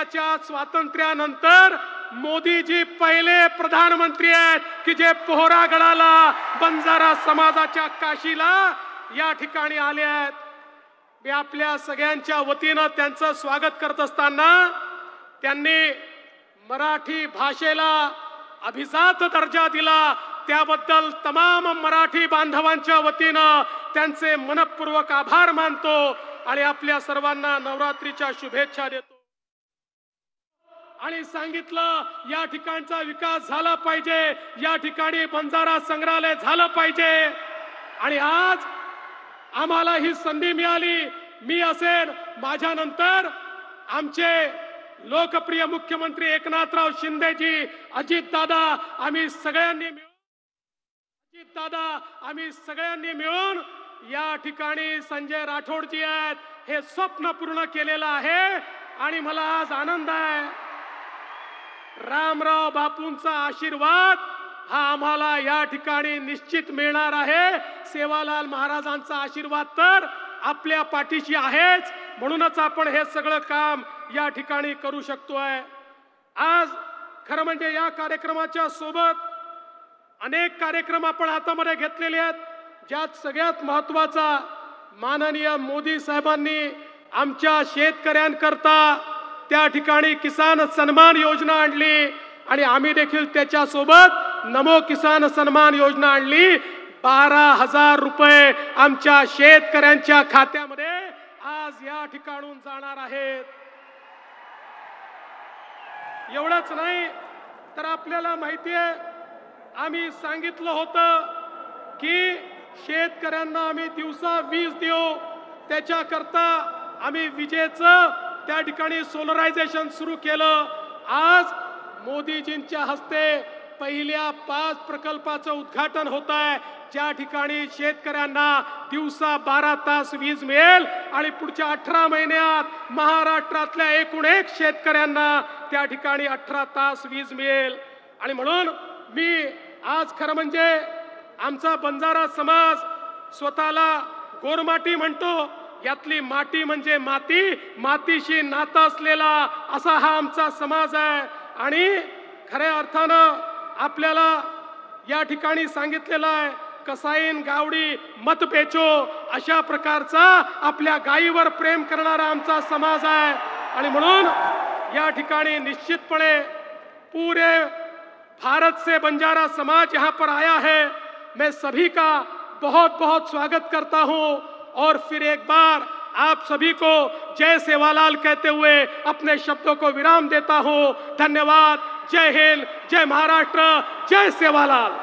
देशाच्या स्वातंत्र्यानंतर मोदीजी पहिले प्रधानमंत्री आहेत की जे पोहरागडाला बंजारा समाजाच्या काशीला या ठिकाणी आले आहेत. मी आपल्या सगळ्यांच्या वतीनं त्यांचं स्वागत करत असताना त्यांनी मराठी भाषेला अभिजात दर्जा दिला त्याबद्दल तमाम मराठी बांधवांच्या वतीनं त्यांचे मनपूर्वक आभार मानतो आणि आपल्या सर्वांना नवरात्रीच्या शुभेच्छा देतो. आणि सांगितलं या ठिकाणचा विकास झाला पाहिजे, या ठिकाणी बंजारा संग्रहालय झालं पाहिजे. आणि आज आम्हाला ही संधी मिळाली. मी असेल, माझ्यानंतर आमचे लोकप्रिय मुख्यमंत्री एकनाथराव शिंदेजी, अजितदादा, आम्ही सगळ्यांनी मिळून या ठिकाणी संजय राठोडजी आहेत हे स्वप्न पूर्ण केलेलं आहे. आणि मला आज आनंद आहे, रामराव बापूंचा आशीर्वाद हा आम्हाला या ठिकाणी निश्चित मिळणार आहे. सेवालाल महाराजांचा आशीर्वाद तर आपल्या पाठीशी आहेच, म्हणूनच आपण हे सगळं काम या ठिकाणी करू शकतोय. आज खरं म्हणजे या कार्यक्रमाच्या सोबत अनेक कार्यक्रम आपण हातामध्ये घेतलेले आहेत, ज्यात सगळ्यात महत्त्वाचा माननीय मोदी साहेबांनी आमच्या शेतकऱ्यांकरता त्या ठिकाणी किसान सन्मान योजना आणली आणि आम्ही देखील त्याच्या सोबत नमो किसान सन्मान योजना आणली. 12,000 रुपये आमच्या शेतकऱ्यांच्या खात्यामध्ये आज या ठिकाणून जाणार आहेत. एवढंच नाही तर आपल्याला माहिती आहे, आम्ही सांगितलं होतं की शेतकऱ्यांना आम्ही दिवसा वीज देऊ, त्याच्याकरता आम्ही विजेचं त्या ठिकाणी सोलरायझेशन सुरू केलं. आज मोदीजींच्या हस्ते पहिल्या 5 प्रकल्पाचं उद्घाटन होत आहे, ज्या ठिकाणी शेतकऱ्यांना दिवसा 12 तास वीज मिळेल आणि पुढच्या 18 महिन्यात महाराष्ट्रातल्या एकूण एक शेतकऱ्यांना त्या ठिकाणी 18 तास वीज मिळेल. आणि म्हणून मी आज खरं म्हणजे आमचा बंजारा समाज स्वतःला गोरमाटी म्हणतो. यातली माती म्हणजे माती, मातीशी नातं असलेला असा हा आमचा समाज आहे. आणि खऱ्या अर्थानं आपल्याला या ठिकाणी सांगितलेलं आहे, कसाईन गावडी मत बेचो, अशा प्रकारचा आपल्या गायीवर प्रेम करणारा आमचा समाज आहे. आणि म्हणून या ठिकाणी निश्चितपणे पूरे भारत से बंजारा समाज यहाँ पर आया है. मैं सभी का बहुत बहुत स्वागत करता हूँ और फिर एक बार आप सभी को जय सेवालाल कहते हुए अपने शब्दों को विराम देता हूँ. धन्यवाद. जय हिंद, जय महाराष्ट्र, जय सेवालाल.